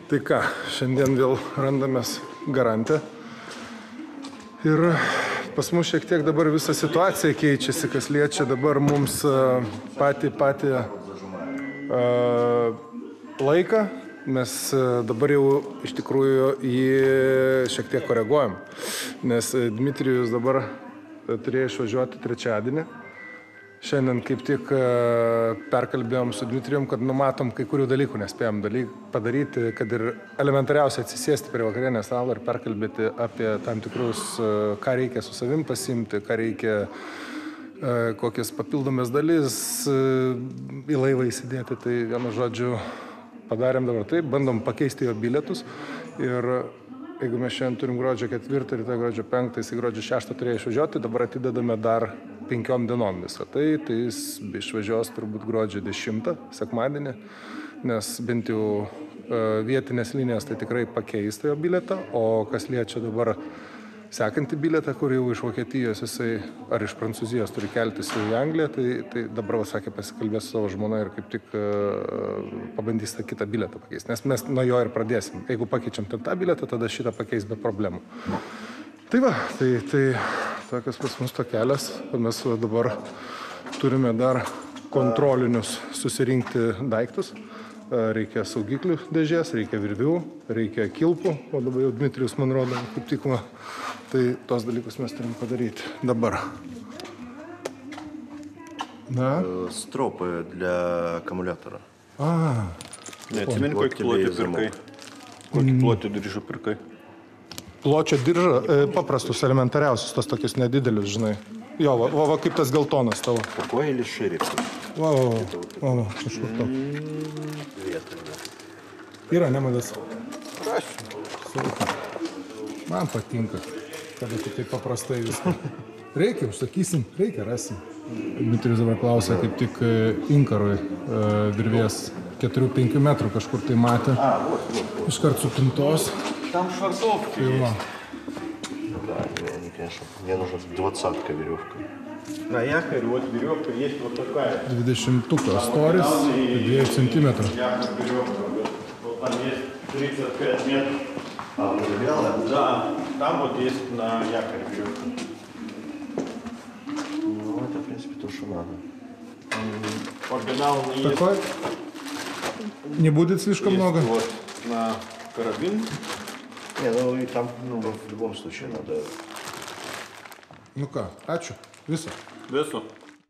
Tai ką, šiandien vėl randamės Garante ir pas mus šiek tiek dabar visa situacija keičiasi, kas liečia dabar mums patį laiką. Mes dabar jau iš tikrųjų jį šiek tiek koreguojam, nes Dmitrijus dabar turėjo išvažiuoti trečiadienį. Šiandien kaip tik perkalbėjom su Dmitrijum, kad numatom kai kurių dalykų nespėjom padaryti, kad ir elementariausiai atsisėsti prie vakarienės stalo ir perkalbėti apie tam tikrus, ką reikia su savim pasiimti, ką reikia, kokias papildomas dalis į laivą įsidėti. Tai vienu žodžiu padarėm dabar taip, bandom pakeisti jo bilietus ir jeigu mes šiandien turim gruodžio 4 ir gruodžio 5, jis gruodžio 6 turėjo išvažiuoti, dabar atidedame dar 5 dienom visą. Tai jis išvažiuos turbūt gruodžio 10, sekmadienį, nes bent jau vietinės linijos tai tikrai pakeista jo bilietą, o kas liečia dabar sekantį bilietą, kur jau iš Vokietijos jisai ar iš Prancūzijos turi keltis į Angliją, tai dabar sakė pasikalbės su savo žmona ir kaip tik pabandys tą kitą bilietą pakeisti. Nes mes nuo jo ir pradėsim. Jeigu pakeičiam tą bilietą, tada šitą pakeis be problemų. Tai va, tai tokias pas mus to kelias. Mes dabar turime dar kontrolinius susirinkti daiktus. Reikia saugiklių dėžės, reikia virvių, reikia kilpų, o dabar jau Dmitrijus man rodo kaip tik va. Tai tos dalykus mes turim padaryti dabar. Да? Стропы для аккумулятора. Neatsimeni, kokį plotį pirkai? Kokį plotį diržą pirkai? Pločio diržą, paprastus, elementariausius, tos tokius nedidelius, žinai. Jo, va kaip tas geltonas tavo. Какой или шире? Va, kažkur toks. Yra, nemadas. Man patinka, kada tu taip paprastai viską. Reikia, užsakysim, reikia, rasim. Dmitrijus dabar klausia, kaip tik inkarui virvės 4-5 metrų kažkur tai matė. Iškart supintos. Там швартовки есть. Да, они, конечно, мне нужна 20-ка веревка. На якорь вот веревка есть вот такая. 20-туkas storis, 2 centimetrų. Якорь веревка. Вот там есть 35 метров. А, вы белая? Да, там вот есть на якорь веревка. Ну, это, в принципе, то, что надо. Оригинал есть. Такой? Не будет слишком Есть много? вот на карабин. Не, ну и там, ну, в любом случае надо. Nu ką, ačiū. Viso. Viso.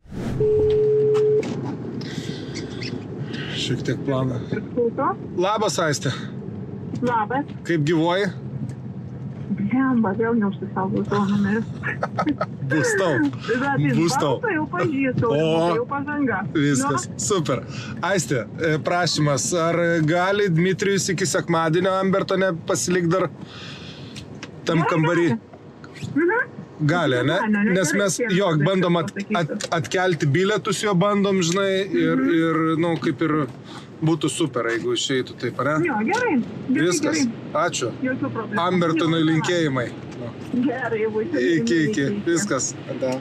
Šiek tiek planą. Labas, Aistė. Labas. Kaip gyvoji? Blemba, vėl neužsisaugau savo numeris. Bus tau. Bus tau. Balsą jau pažįstu, jau pažanga. Viskas, super. Aistė, prašymas, ar gali Dmitrijus iki sekmadienio Ambertone pasilik dar tam kambarį? Gali, ne? Nes mes jo bandom atkelti bilietus, jo bandom, žinai, ir, nu, kaip ir būtų super, jeigu išeitų taip, ne? Jo, gerai. Viskas, ačiū. Jokių problemų. Ambertonui linkėjimai. Gerai, būtų. Iki, viskas.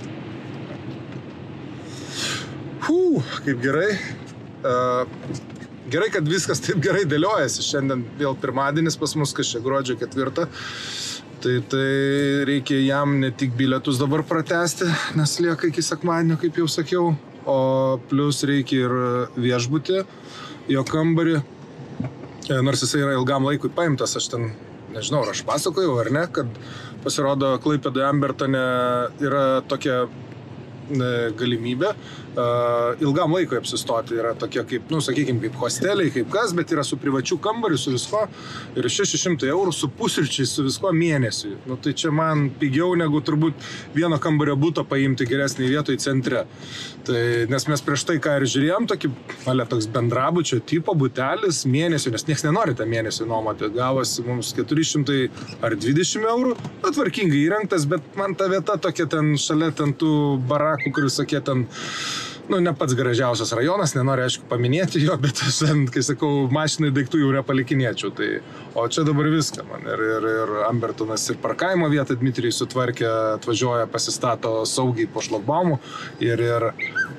Kaip gerai. Gerai, kad viskas taip gerai dėliojasi. Šiandien vėl pirmadienis pas mus, kas čia gruodžio 4. Tai reikia jam ne tik bilietus dabar pratęsti, nes lieka iki sekmadienio, kaip jau sakiau, o plus reikia ir viešbutį, jo kambarį. Nors jisai yra ilgam laikui paimtas, aš ten, nežinau, aš pasakojau ar ne, kad pasirodo Klaipėdoje Ambertone yra tokia galimybė ilgam laikui apsistoti. Yra tokie kaip, nu, sakykime, kaip hosteliai, kaip kas, bet yra su privačiu kambariu, su visko ir 600 eurų su pusryčiais, su visko mėnesiui. Nu, tai čia man pigiau negu turbūt vieno kambario būto paimti geresnį vietoj centre. Tai, nes mes prieš tai ką ir žiūrėjom, toks bendrabučio tipo butelis mėnesiui, nes nieks nenori tą mėnesį nuomoti. Gavosi mums 400 ar 20 eurų, tvarkingai įrengtas, bet man ta vieta tokia ten šalia ten tų barakų, kur visokie ten, nu, ne pats gražiausias rajonas, nenoriu, aišku, paminėti jo, bet aš ten, kai sakau, mašinai daiktų jau nepalikinėčiau. Tai, o čia dabar viską man. Ir Ambertonas ir parkavimo vietą Dmitrijus sutvarkė, atvažiuoja, pasistato saugiai po šlagbaumu ir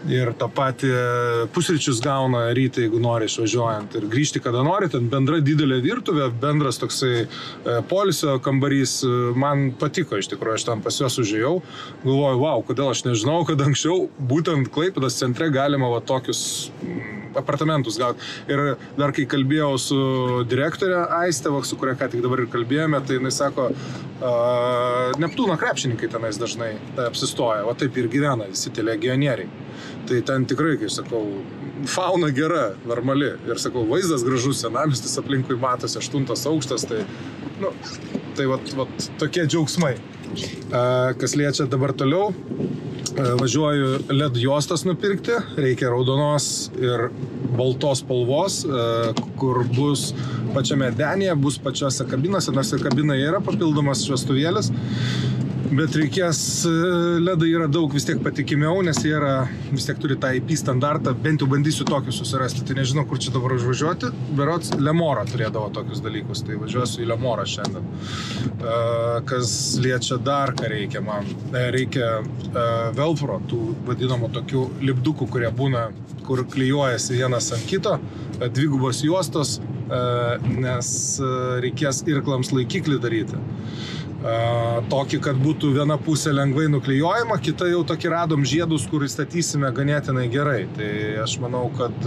Ir tą patį pusryčius gauna rytą, jeigu nori išvažiuojant. Ir grįžti kada nori, ten bendra didelė virtuvė, bendras toksai poilsio kambarys. Man patiko iš tikrųjų, aš ten pas juos užėjau. Galvoju, wow, kodėl aš nežinau, kad anksčiau būtent Klaipėdos centre galima va tokius apartamentus gauti. Ir dar kai kalbėjau su direktorė Aiste, su kuria ką tik dabar ir kalbėjome, tai jinai sako, Neptūno krepšininkai tenais dažnai apsistoja, o taip ir gyvena visi tie legionieriai. Tai ten tikrai, kaip sakau, fauna gera, normali. Ir sakau, vaizdas gražus, senamiestis aplinkui matosi, 8 aukštas, tai, nu, tai vat tokie džiaugsmai. Kas liečia dabar toliau, važiuoju LED juostas nupirkti, reikia raudonos ir baltos spalvos, kur bus pačiame denėje, bus pačiose kabinose, nors ir kabinoje yra papildomas šviestuvėlis, bet reikės, LEDai yra daug vis tiek patikimiau, nes jie yra, vis tiek turi tą IP standartą, bent jau bandysiu tokius susirasti, tai nežinau, kur čia dabar užvažiuoti, berods Lemorą turėdavo tokius dalykus, tai važiuosiu į Lemorą šiandien. Kas liečia dar, ką reikia man, reikia velcro, tų vadinamų tokių lipdukų, kurie būna, kur klijuojasi vienas ant kito, dvigubos juostos, nes reikės irklams laikiklį daryti. Tokį, kad būtų viena pusė lengvai nuklijuojama, kita jau tokį radom žiedus, kur įstatysime ganėtinai gerai. Tai aš manau,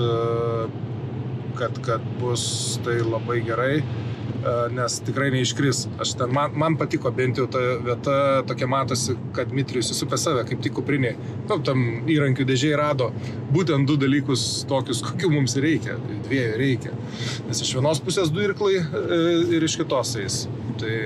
kad bus tai labai gerai, nes tikrai neiškris. Man patiko bent jau ta vieta, tokia matosi, kad Dmitrijus įsupė save, kaip tik kupriniai. Nu, tam įrankių dėžiai rado būtent 2 dalykus tokius, kokių mums reikia. 2 reikia. Nes iš vienos pusės 2 irklai ir iš kitos eis. Tai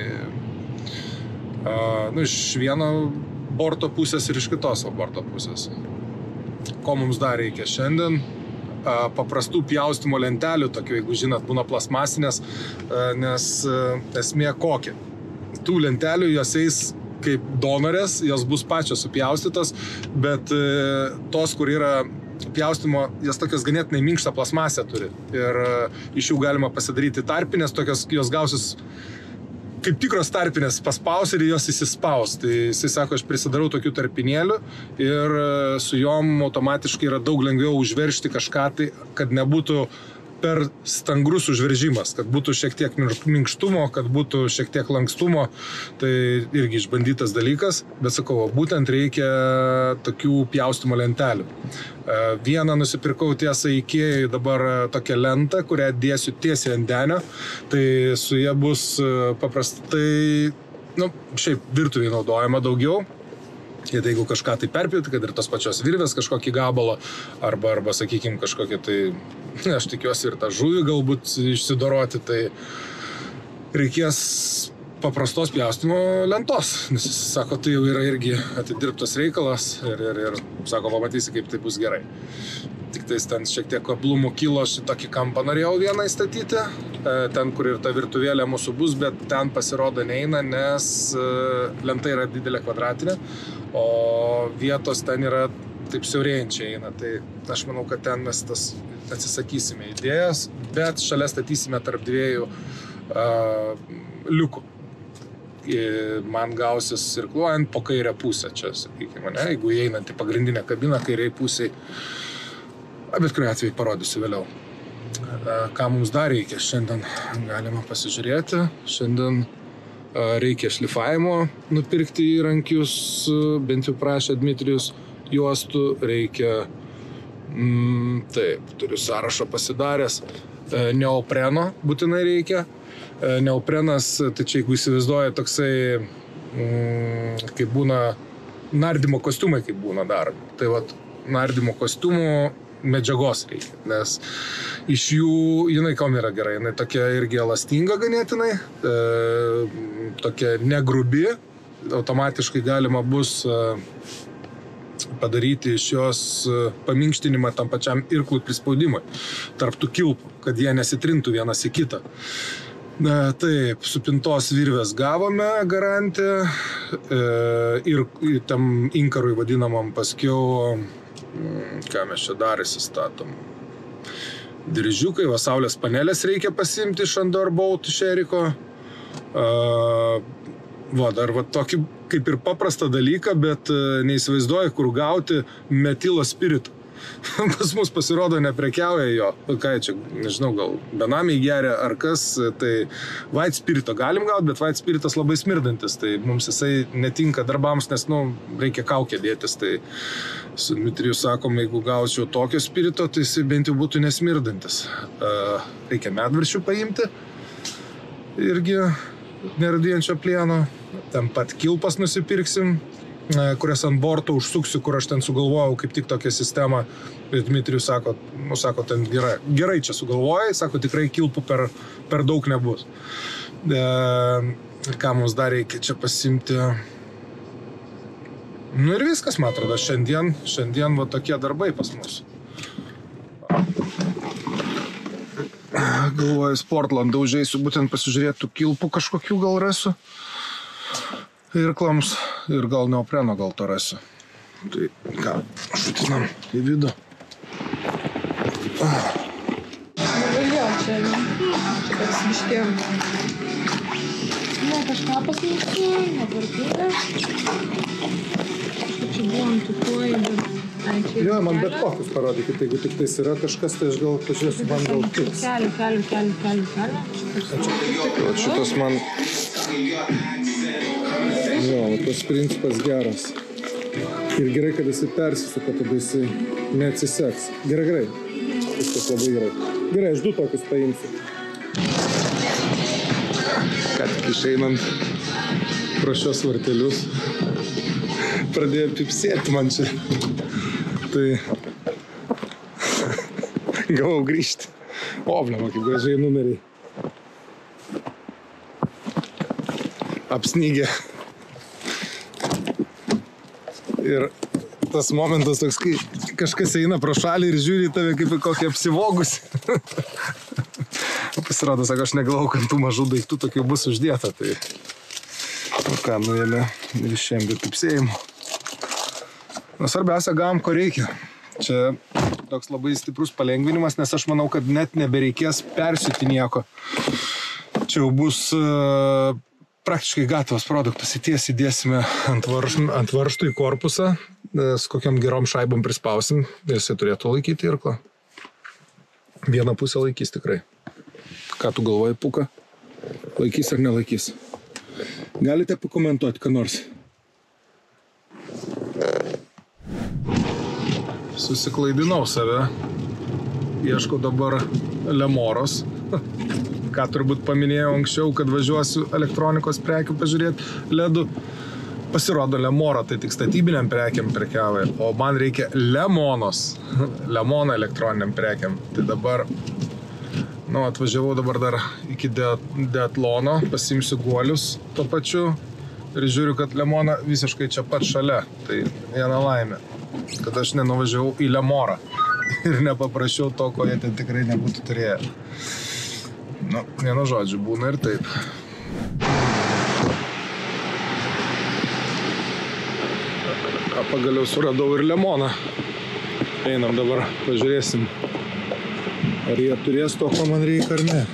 iš vieno borto pusės ir iš kitos borto pusės. Ko mums dar reikia šiandien? Paprastų pjaustymo lentelių, tokių, jeigu žinot, būna plasmasinės, nes esmė kokia. Tų lentelių jos eis kaip donorės, jos bus pačios supjaustytos, bet tos, kur yra pjaustymo, jas tokios ganėtinai minkštą plasmasę turi. Ir iš jų galima pasidaryti tarpinės, tokios jos gausis kaip tikros tarpinės, paspaus ir jos įsispaus. Tai jisai sako, aš prisidarau tokių tarpinėlių ir su jom automatiškai yra daug lengviau užveržti kažką tai, kad nebūtų per stangrus užveržimas, kad būtų šiek tiek minkštumo, kad būtų šiek tiek lankstumo. Tai irgi išbandytas dalykas, bet sakau, būtent reikia tokių pjaustymo lentelių. Vieną nusipirkau tiesą Ikėjai dabar tokią lentą, kurią dėsiu tiesiai ant denio. Tai su jie bus paprastai, šiaip virtuviai naudojama daugiau. Ir jeigu kažką tai perpjauti, kad ir tos pačios virvės kažkokį gabalą, arba sakykime, kažkokį tai, aš tikiuosi ir tą žuvį galbūt išsidoroti, tai reikės paprastos pjaustymo lentos. Nes jis sako, tai jau yra irgi atidirbtas reikalas ir sako, pamatysi, kaip tai bus gerai. Tik tais ten šiek tiek kablumų kilo, šitokį kampą norėjau vieną įstatyti, ten, kur ir ta virtuvėlė mūsų bus, bet ten pasirodo neina, nes lenta yra didelė kvadratinė, o vietos ten yra taip siaurėjančiai eina. Tai aš manau, kad ten mes tas atsisakysime idėjas, bet šalia statysime tarp 2 liukų. Man gausis irkluojant po kairę pusę čia, sakykime, ne? Jeigu įeinant į pagrindinę kabiną, kairiai pusiai. Bet kuriuo atveju parodysiu vėliau. Ką mums dar reikia? Šiandien galima pasižiūrėti. Šiandien reikia šlifavimo nupirkti įrankius, bent jau prašė Dmitrijus, juostų. Reikia, taip, turiu sąrašą pasidaręs, neopreno būtinai reikia. Neoprenas, tai čia jeigu įsivaizduoja toksai, kaip būna nardymo kostiumai, kaip būna daromi. Tai vat, nardymo kostiumų medžiagos reikia, nes iš jų, jinai kam yra gerai, jinai tokia irgi elastinga ganėtinai, tokia negrubi, automatiškai galima bus padaryti iš jos paminkštinimą tam pačiam irklų prispaudimui, tarp tų kilpų, kad jie nesitrintų vienas į kitą. Taip, supintos virvės gavome garantiją ir tam inkarui vadinamam paskiau, ką mes čia dar įsistatom. Diržiukai, va saulės panelės reikia pasiimti iš Underboat, iš Eriko. Va, dar va tokį kaip ir paprastą dalyką, bet neįsivaizduoju, kur gauti metilo spiritų. Pas mus pasirodo neprekiauja jo. Ką čia, nežinau, gal benamiai geria ar kas, tai white spirito galim gauti, bet white spiritas labai smirdantis, tai mums jisai netinka darbams, nes, reikia kaukę dėtis, tai su Dmitriju sakom, jeigu gaučiau tokio spirito, tai jisai bent jau būtų nesmirdantis. Reikia medvaršių paimti, irgi neradijančio plieno, ten pat kilpas nusipirksim, kurias ant borto užsuksiu, kur aš ten sugalvojau kaip tik tokią sistemą. Ir Dmitrijus sako, ten gerai čia sugalvojai, sako, tikrai kilpų per daug nebus. Ką mums dar reikia čia pasimti? Ir viskas, man atrodo, šiandien va tokie darbai pas mus. Galvoju, Sportlandą užeisiu, būtent pasižiūrėtų kilpų kažkokių gal rasiu. Irklams ir gal neopreno gal to rasiu. Tai ką, šutinam į vidų. Jo, čia toks biškė. Ne, kažką pasmūsiu, nepartūrė. Čia buvo ant tų kojų, bet... Jo, man bet kokius parodykit, jeigu tik tais yra kažkas, tai aš gal pažiūrėsiu, man gal tiks. Kelių. Šitas man... Jo, tas principas geras. Ir gerai, kad jisai persisuka, tada jisai neatsiseks. Gerai. Viskas labai gerai. Gerai, aš 2 tokius paimsiu. Ką tik išeinant pro šios vartelius, pradėjo pipsėti man čia. Tai gavau grįžti. Oblema, kaip gražiai numeriai. Apsnygė. Ir tas momentas toks, kai kažkas eina pro šalį ir žiūri į tave kaip į kokį apsivogusi. Pasirodo, sako, aš negalvau, kad tų mažų daiktų tokių bus uždėta. Tai ką, nuėmė ir išėjom be pipsėjimų. Svarbiausia, gavom, ko reikia. Čia toks labai stiprus palengvinimas, nes aš manau, kad net nebereikės persiūti nieko. Čia jau bus praktiškai gatavas produktas. Tiesiai dėsime ant varžtų į korpusą, su kokiam gerom šaibom prispausim, jisai turėtų laikyti irklą. Vieną pusę laikys tikrai. Ką tu galvoji, Puka? Laikys ar nelaikys? Galite pakomentuoti, ką nors? Susiklaidinau save. Ieškau dabar Lemoros. Ką turbūt paminėjau anksčiau, kad važiuosiu elektronikos prekių pažiūrėti ledų. Pasirodo, Lemora tai tik statybiniam prekiam prekiauja, o man reikia Lemonos. Lemoną elektroniniam prekiam. Tai dabar, atvažiavau dabar dar iki Deatlono, pasiimsiu guolius tuo pačiu ir žiūriu, kad Lemona visiškai čia pat šalia. Tai viena laimė, kad aš nenuvažiavau į Lemorą ir nepaprašiau to, ko jie ten tikrai nebūtų turėję. Vienu žodžiu, būna ir taip. Pagaliau suradau ir Lemoną. Einam dabar, pažiūrėsim, ar jie turės to, ko man reikia ar ne.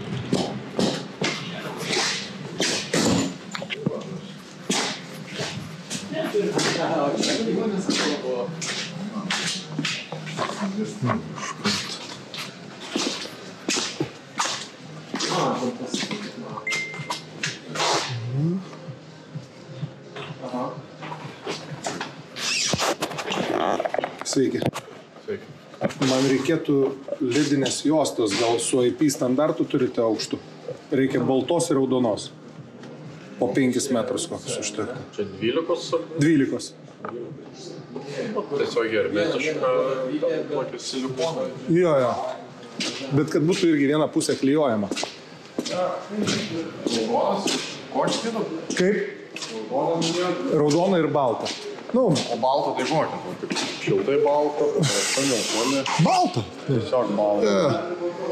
Sveiki. Man reikėtų ledinės juostos, gal su IP standartu turite aukštų. Reikia baltos ir raudonos. Po 5 metrus kokius užtektų. Čia 12? 12. Tiesiog hermetiška, tokį silikoną. Jo. Bet kad būtų irgi viena pusė klijuojama. Raudonas? Kokį kitų? Kaip? Raudona ir balta. O balta tai žinokit, šiltai balta, šaniaukonė. Balta? Tiesiog balta.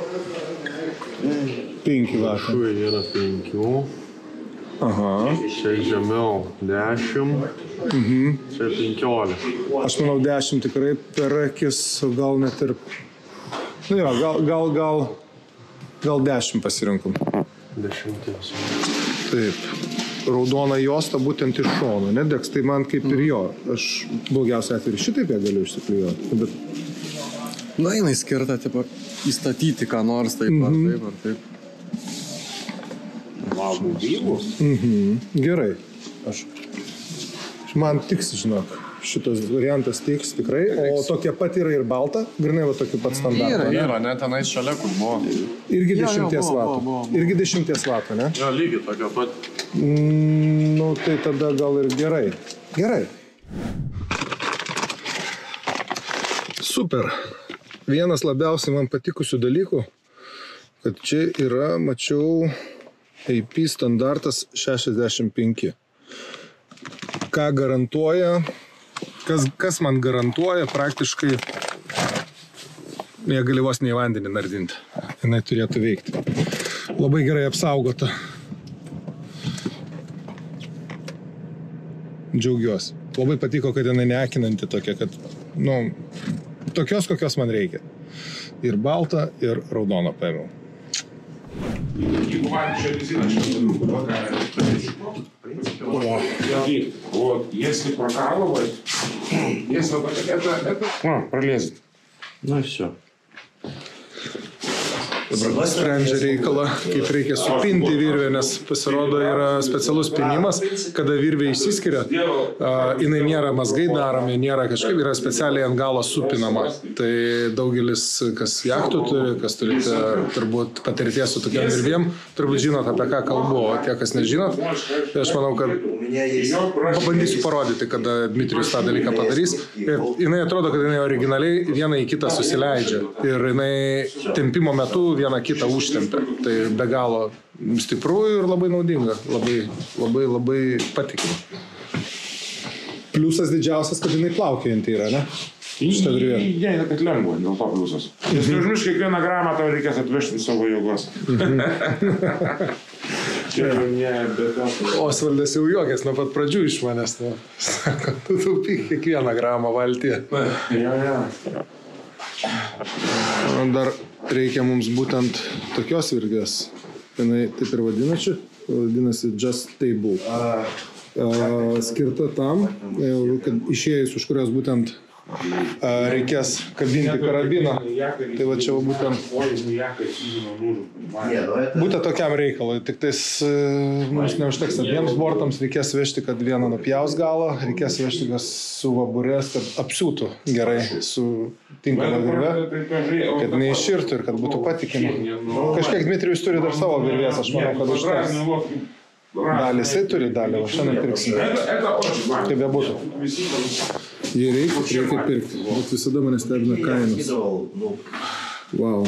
5 vakar. Šui yra 5. Aha. Čia žemiau 10. Čia 15. Aš manau 10 tikrai per akis, gal net ir... gal 10 pasirinkom. 10. Taip. raudona juosta būtent iš šono, nedegs, tai man kaip ir jo. Aš blogiausia atveju šitaip ją galiu išsiklijuoti. Bet... Na, jinai skirta, tipo, įstatyti ką nors, taip ar taip, ar taip. Gerai. Man tiks, žinok. Šitas variantas tiks tikrai, o tokia pat yra ir balta, grinai va tokį pat standartą. Yra, ne tenais šalia, kur buvo. Irgi 10 vatų. Irgi 10 vatų, ne? Jo, lygiai tokia pat. Nu, tai tada gal ir gerai. Gerai. Super. Vienas labiausiai man patikusių dalykų, kad čia yra, mačiau, AP standartas 65. Ką garantuoja, kas man garantuoja praktiškai, jie gali vos ne į vandenį nardinti. Jinai turėtų veikti. Labai gerai apsaugota. Džiaugiuosi. Labai patiko, kad jinai neakinanti tokia, kad, nu, tokios, kokios man reikia. Ir baltą, ir raudoną paėmiau. Вот, если прокалывать, если вот это пролезет. Ну и все. Dabar sprendžia reikalą, kaip reikia supinti virvę, nes pasirodo yra specialus pinimas, kada virvė išsiskiria, jinai nėra mazgai daromi, nėra kažkaip, yra specialiai ant galo supinama. Tai daugelis, kas jachtų turi, kas turite turbūt patirties su tokiam virvėm, turbūt žinot, apie ką kalbu, o tie, kas nežinot, tai aš manau, kad pabandysiu parodyti, kada Dmitrijus tą dalyką padarys. Ir jinai atrodo, kad jinai originaliai vieną į kitą susileidžia ir jinai tempimo metu vieną kitą užtempia. Tai be galo stipru ir labai naudinga, labai patikima. Pliusas didžiausias, kad jinai plaukiojanti yra, ne? Šitą virvę. Ne, kad lengva, dėl to pliusas. Nes neužmiršk, kiekvieną gramą tau reikės atvežti savo jėgos. Osvaldas jau juokės nuo pat pradžių iš manęs. Sako, tu taupyk kiekvieną gramą valtyje. Dar reikia mums būtent tokios virvės. Jinai taip ir vadinasi Just Table. Skirta tam, kad išėjus už kurios būtent reikės kabinti karabiną. Tai va čia būtent tokiam reikalui. Tik tais mums neužteks abiems bortams, reikės vežti, kad vieną nupjaus galą, reikės vežti, kas su vaburės, kad apsiūtų gerai su tinkama virve, kad neiširtų ir kad būtų patikima. Kažkiek Dmitrijus turi dar savo virvės, aš manau, kad užteks. Dalį jisai turi dalį, o šiandien pirksime. Kaip bebūtų. Jei reikia pirkti, bet visada mane stebina kainos. Wow.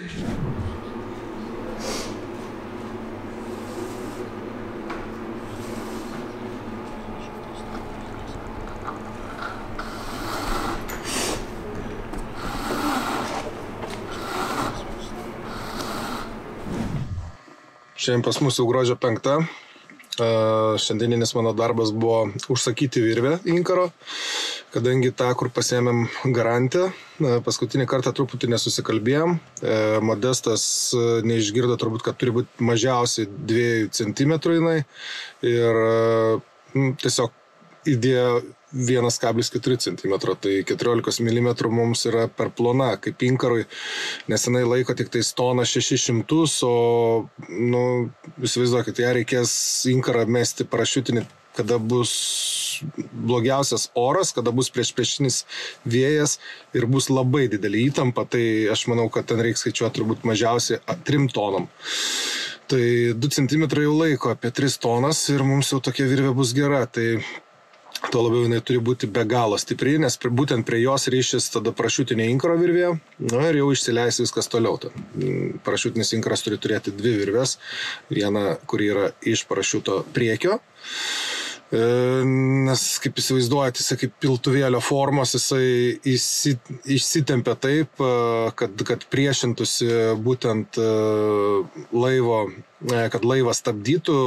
Šiandien pas mus jau gruodžio 5. Šiandieninis mano darbas buvo užsakyti virvę inkaro, kadangi tą, kur pasiėmėm garantę, paskutinį kartą truputį nesusikalbėjom. Modestas neišgirdo turbūt, kad turi būti mažiausiai 2 cm jinai ir tiesiog įdėjo 1,4 cm, tai 14 mm mums yra per plona, kaip inkarui, nes jinai laiko tik tais toną 600, o, įsivaizduokit, ją reikės inkarą mesti parašiutinį, kada bus blogiausias oras, kada bus priešinis vėjas ir bus labai didelė įtampa, tai aš manau, kad ten reikia skaičiuoti turbūt mažiausiai 3 tonom. Tai 2 cm jau laiko apie 3 tonas ir mums jau tokia virvė bus gera, tai tuo labiau jinai turi būti be galo stipri, nes būtent prie jos ryšis tada parašiutinė inkaro virvė, ir jau išsileis viskas toliau. Parašiutinis inkaras turi turėti 2 virvės, vieną, kuri yra iš parašiuto priekio, nes, kaip įsivaizduojate, jisai kaip piltuvėlio formos, jisai išsitempia taip, kad priešintųsi būtent laivo kad laivas stabdytų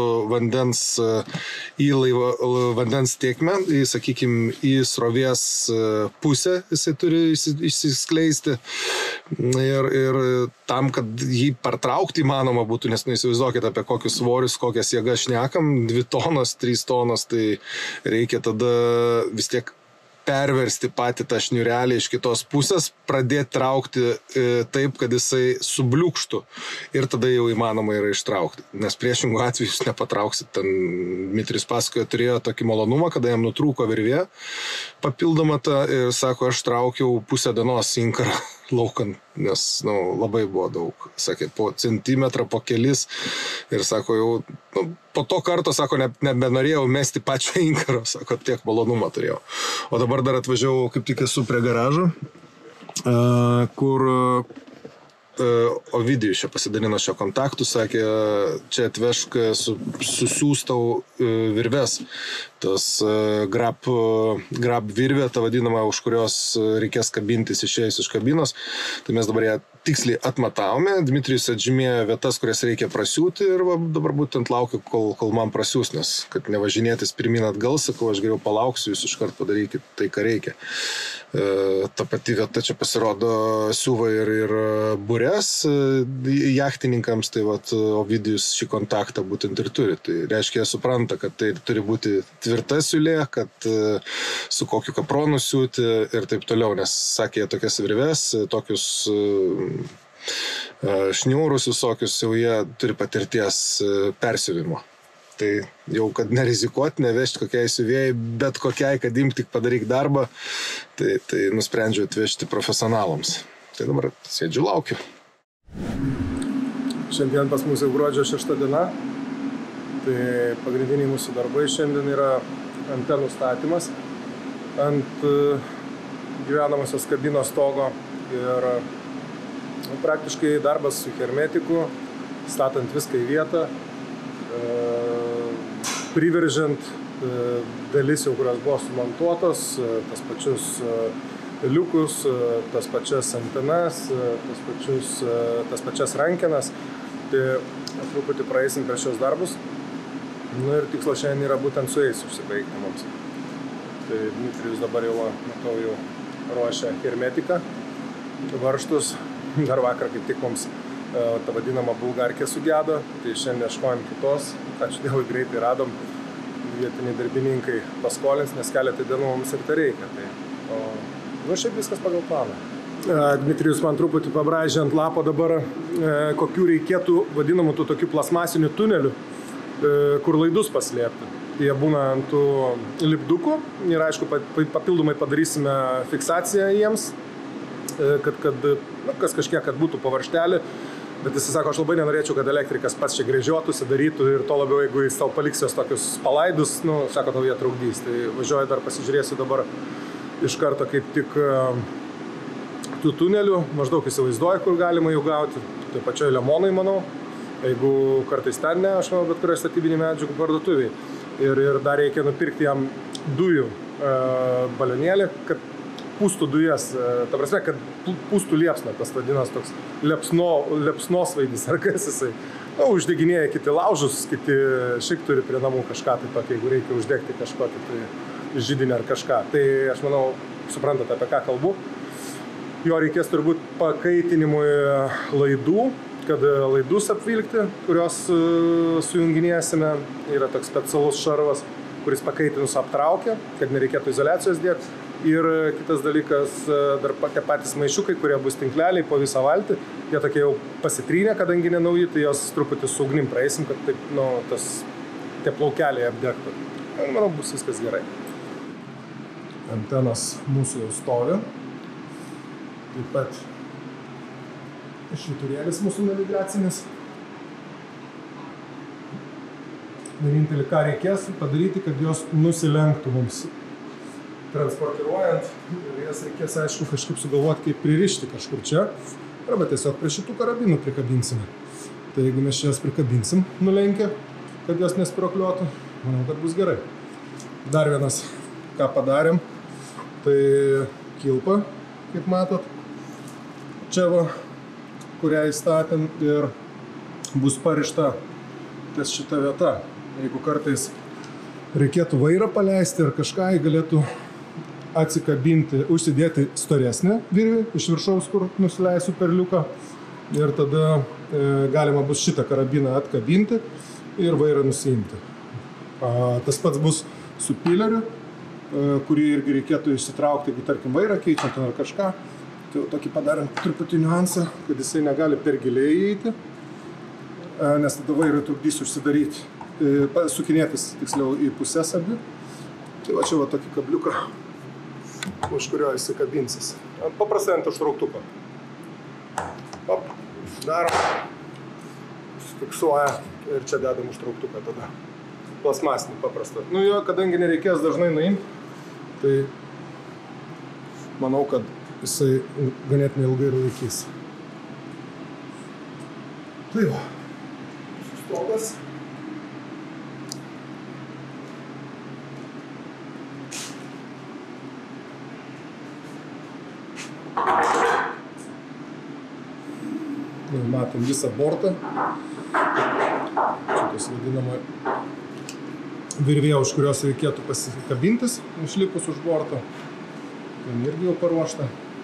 vandens tėkmę, sakykime, į srovės pusę jisai turi išsiskleisti ir tam, kad jį partraukti įmanoma būtų, nes įsivaizduokite apie kokius svorius, kokias jėgas šnekam, 2 tonos, 3 tonos, tai reikia tada vis tiek perversti patį tą šniurelį iš kitos pusės, pradėti traukti taip, kad jisai subliūkštų ir tada jau įmanoma yra ištraukti. Nes priešingų atveju jūs nepatrauksit. Ten Dmitrijus pasakojo, turėjo tokį malonumą, kada jam nutrūko virvė papildomą tą ir sako, aš traukiau pusę dienos inkarą laukant, nes labai buvo daug. Sakė, po centimetrą, po kelis ir sako, jau po to karto, sako, nebenorėjau mesti pačio inkaro, sako, tiek malonumą turėjau. O dabar dar atvažiavau, kaip tik esu prie garažo, kur Ovidijus čia pasidalino šio kontaktų, sakė, čia atvešk susiūstau virves, tas grab virvė, ta vadinama, už kurios reikės kabintis išėjus iš kabinos, tai mes dabar ją tiksliai atmatavome, Dmitrijus atžymėjo vietas, kurias reikia prasiūti ir dabar būtent laukiu, kol man prasiūs, nes kad nevažinėtis pirmin atgal, sakau, aš geriau palauksiu, jūs iškart padarykit tai, ką reikia. Ta pati vieta čia pasirodo siuva ir burės jachtininkams, tai Ovidijus šį kontaktą būtent ir turi. Tai reiškia, jie supranta, kad tai turi būti tvirta siūlė, kad su kokiu kapronu siūti ir taip toliau, nes sakė, tokias virves, tokius šniūrus visokius, jau jie turi patirties persiuvimo. Tai jau, kad nerizikuoti, nevežti kokiai siuvėjai, bet kokiai, kad imti tik padaryk darbą, tai nusprendžiau atvežti profesionalams. Tai dabar sėdžiu, laukiu. Šiandien pas mus jau gruodžio 6 diena, tai pagrindiniai mūsų darbai šiandien yra antenų statymas ant gyvenamosios kabinos stogo ir praktiškai darbas su hermetiku, statant viską į vietą, priveržiant dalis jau, kurios buvo sumontuotos, tas pačius liukus, tas pačias antenas, tas pačias rankenas. Tai truputį praeisim per šios darbus. Ir tikslas šiandien yra būtent su jais užsibaigti mums. Tai Dmitrijus dabar jau, matau, jau ruošia hermetiką, varžtus. Dar vakar kaip tik mums ta vadinama bulgarkė sugedo, tai šiandien ieškojom kitos. Ačiū Dievui, greitai radom. Vietiniai darbininkai paskolins, nes keletą dienų mums ir tai reikia. Tai, šiaip viskas pagal planą. Dmitrijus man truputį pabraižė ant lapo dabar, kokių reikėtų vadinamų tų tokių plasmasinių tunelių, kur laidus paslėpti. Jie būna ant tų lipdukų ir aišku, papildomai padarysime fiksaciją jiems, kad kas kažkiek, kad būtų po varžtelį. Bet jis sako, aš labai nenorėčiau, kad elektrikas pats čia gręžiotųsi, darytų ir to labiau, jeigu jis tau paliks jos tokius palaidus, sako, tau jie trukdys. Tai važiuoju dar pasižiūrėsiu dabar iš karto kaip tik tų tunelių, maždaug įsivaizduoju, kur galima jų gauti. Tai pačioj Lemonai, manau, jeigu kartais ten ne, aš manau, bet kurioje statybinį medžiagų parduotuviai. Ir dar reikia nupirkti jam dujų balionėlį, kad pūstų dujas, ta prasme, kad pūstų liepsną, tas vadinas toks liepsnosvaidis, ar kas jisai. Uždeginėja kiti laužus, kiti šiaip turi prie namų kažką tai tokį, jeigu reikia uždegti kažkokį tai židinį ar kažką. Tai aš manau, suprantate, apie ką kalbu. Jo reikės turbūt pakaitinimui laidų, kad laidus apvilkti, kurios sujunginėsime. Yra toks specialus šarvas, kuris pakaitinus aptraukia, kad nereikėtų izoliacijos dėti. Ir kitas dalykas, dar tie patys maišiukai, kurie bus tinkleliai po visą valtį, jie tokie jau pasitrynė, kadangi nenauji, tai jos truputį su ugnim praeisim, kad taip, tie plaukeliai apdegtų. Ir manau, bus viskas gerai. Antenas mūsų jau stovi. Taip pat švyturėlis mūsų navigacinis. Vienintelį, ką reikės padaryti, kad jos nusilenktų mums transportiruojant, ir jas reikės, aišku, kažkaip sugalvoti, kaip pririšti kažkur čia, arba tiesiog prie šitų karabinų prikabinsime. Tai jeigu mes jas prikabinsim nulenkę, kad jos nespirokliotų, manau, kad bus gerai. Dar vienas, ką padarėm, tai kilpa, kaip matot, čia va, kurią įstatėm ir bus parišta ties šita vieta. Jeigu kartais reikėtų vairą paleisti ir kažką, galėtų atsikabinti, užsidėti storesnį virvį iš viršaus, kur nusileisiu perliuką. Ir tada galima bus šitą karabiną atkabinti ir vairą nusiimti. Tas pats bus su pileriu, kurį irgi reikėtų išsitraukti, jeigu tarkim vairą keičiant ar kažką. Tai tokį padarant truputį niuansą, kad jisai negali per giliai įeiti, nes tada vairui trukdys užsidaryti, sukinėtis tiksliau į pusės abi. Tai va čia va tokį kabliuką, už kurio jisai kabinsis. Paprastai ant užtrauktuko. Darom, fiksuoja ir čia dedam užtrauktuką tada. Plasmasinį paprastą. Nu jo, kadangi nereikės dažnai nuimti, tai manau, kad jisai ganėtinai ilgai ir laikys. Tai va, sustokas. Matom visą bortą. Šitas vadinama virvė, už kurios reikėtų pasikabintis, išlipus už borto. Ten irgi jau paruošta.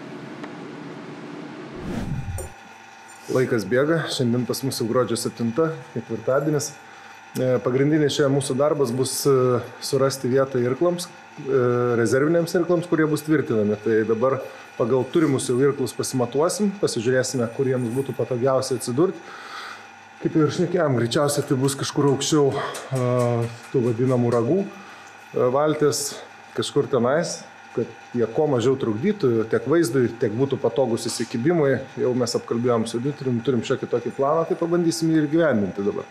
Laikas bėga, šiandien pas mūsų gruodžio 7, ketvirtadienis. Pagrindinis čia mūsų darbas bus surasti vietą irklams, rezerviniams irklams, kurie bus tvirtinami. Tai dabar pagal turimus jau irklus pasimatuosim, pasižiūrėsime, kur jiems būtų patogiausiai atsidurti. Kaip ir šnekėjom, greičiausiai tai bus kažkur aukščiau tų vadinamų ragų valties, kažkur tenais, kad jie kuo mažiau trukdytų tiek vaizdui, tiek būtų patogus įsikibimui. Jau mes apkalbėjom su auditorium, turim šiokį tokį planą, tai pabandysim jį ir gyvendinti dabar.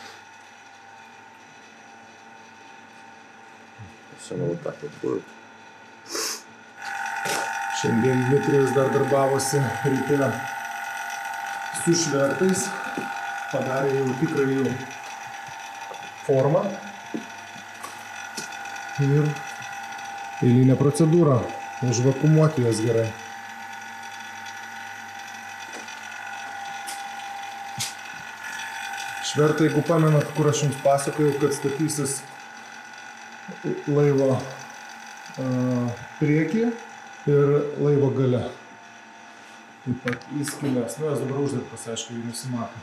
Šiandien Dmitrijus dar darbavosi ryte su švertais, padarė jau tikrą jų formą ir eilinę procedūrą, užvakumuoti jas gerai. Švertai, jeigu pamenat, kur aš jums pasakojau, kad statysis laivo priekį ir laivo gale. Taip pat įskilės. Nu, jas dabar uždėtas, aišku, jį nusimato.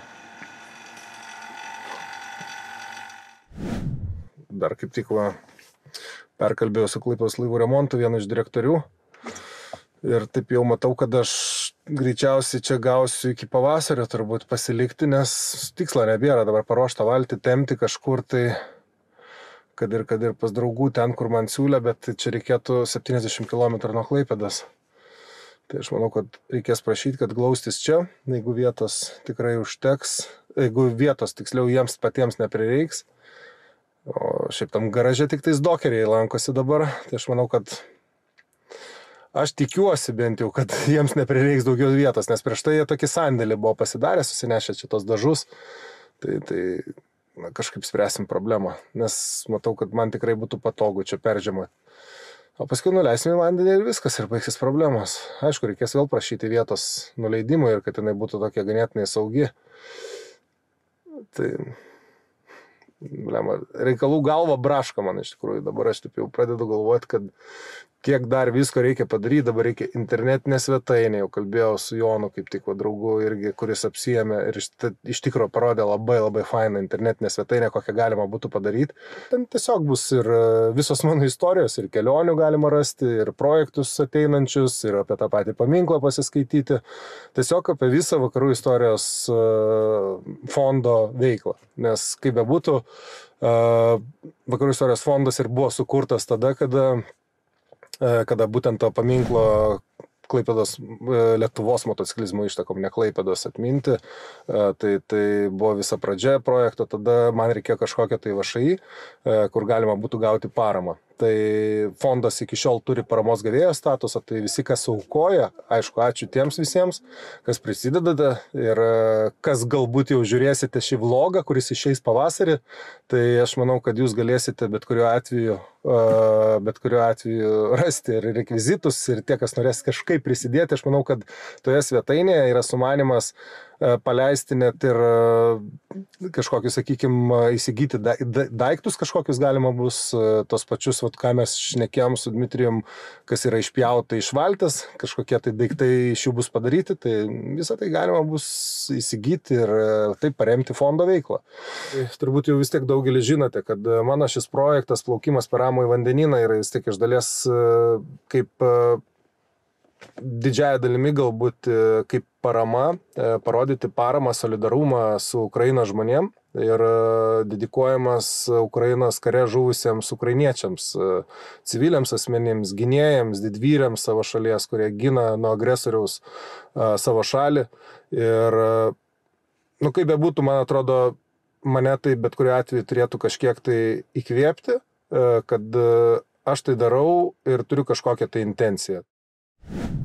Dar kaip tik perkalbėjau su Klaipėdos laivų remontu, vienu iš direktorių. Ir taip jau matau, kad aš greičiausiai čia gausiu iki pavasario turbūt pasilikti, nes tikslo nebėra dabar paruoštą valtį, tempti kažkur tai, kad ir pas draugų ten, kur man siūlė, bet čia reikėtų 70 km nuo Klaipėdos. Tai aš manau, kad reikės prašyti, kad glaustis čia, jeigu vietos tikrai užteks, jeigu vietos tiksliau jiems patiems neprireiks. O šiaip tam garaže tik tais dokeriai lankosi dabar, tai aš manau, kad aš tikiuosi bent jau, kad jiems neprireiks daugiau vietos, nes prieš tai jie tokį sandėlį buvo pasidarę, susinešę čia tos dažus, tai kažkaip spręsim problemą, nes matau, kad man tikrai būtų patogu čia peržiemoti. O paskui nuleisim į vandenį ir viskas, ir baigsis problemos. Aišku, reikės vėl prašyti vietos nuleidimui ir kad jinai būtų tokia ganėtinai saugi. Tai reikalų galva braška man iš tikrųjų. Dabar aš taip jau pradedu galvoti, kad kiek dar visko reikia padaryti, dabar reikia internetinę svetainę, jau kalbėjau su Jonu, kaip tik draugu irgi, kuris apsiėmė ir iš tikrųjų parodė labai fainą internetinę svetainę, kokią galima būtų padaryti. Ten tiesiog bus ir visos mano istorijos, ir kelionių galima rasti, ir projektus ateinančius, ir apie tą patį paminklą pasiskaityti. Tiesiog apie visą Vakarų istorijos fondo veiklą. Nes kaip bebūtų, Vakarų istorijos fondas ir buvo sukurtas tada, kada būtent to paminklo Klaipėdos Lietuvos motociklizmo ištakom, ne Klaipėdos atminti, tai buvo visa pradžia projekto, tada man reikėjo kažkokią tai VŠI, kur galima būtų gauti paramą. Tai fondas iki šiol turi paramos gavėjo statusą, tai visi, kas aukoja, aišku, ačiū tiems visiems, kas prisideda ir kas galbūt jau žiūrėsite šį vlogą, kuris išeis pavasarį, tai aš manau, kad jūs galėsite bet kuriuo atveju rasti ir rekvizitus ir tie, kas norės kažkaip prisidėti. Aš manau, kad toje svetainėje yra sumanymas paleisti net ir kažkokius, sakykime, įsigyti daiktus kažkokius galima bus, tos pačius, ką mes šnekėjom su Dmitrijum, kas yra išpjauta iš valties, kažkokie tai daiktai iš jų bus padaryti, tai visą tai galima bus įsigyti ir taip paremti fondo veiklą. Turbūt jau vis tiek daugelis žinote, kad mano šis projektas plaukimas per Ramųjį vandenyną yra vis tiek iš dalies kaip didžiąją dalimi galbūt kaip parama, parodyti paramą, solidarumą su Ukrainos žmonėm ir dedikuojamas Ukrainos kare žuvusiems ukrainiečiams, civiliams asmenims, gynėjams, didvyriams savo šalies, kurie gina nuo agresoriaus savo šalį. Ir, kaip bebūtų, man atrodo, mane tai bet kuriuo atveju turėtų kažkiek tai įkvėpti, kad aš tai darau ir turiu kažkokią tai intenciją.